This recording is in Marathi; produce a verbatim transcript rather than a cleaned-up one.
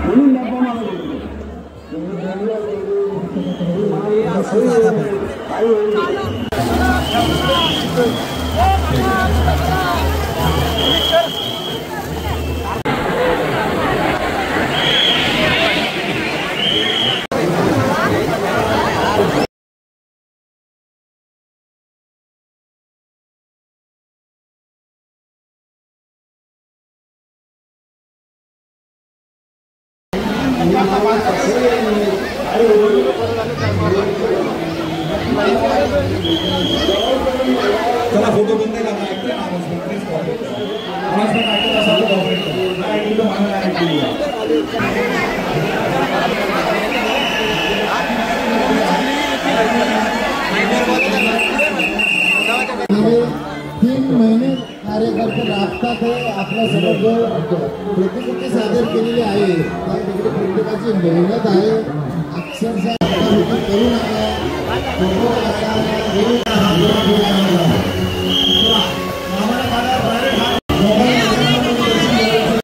चला फोटो बंद करा active announcement please cooperate announcement active असेल तर कॉपरेट करा नाही ऍक्टिव्ह तर मला ऍक्टिव्ह तीन महिने कार्यकर्ते राबतात हे आपल्या समोर प्रतिकृती सादर केलेली आहे त्या तिकडे प्रत्येकाची मेहनत आहे अक्षरशः करू नका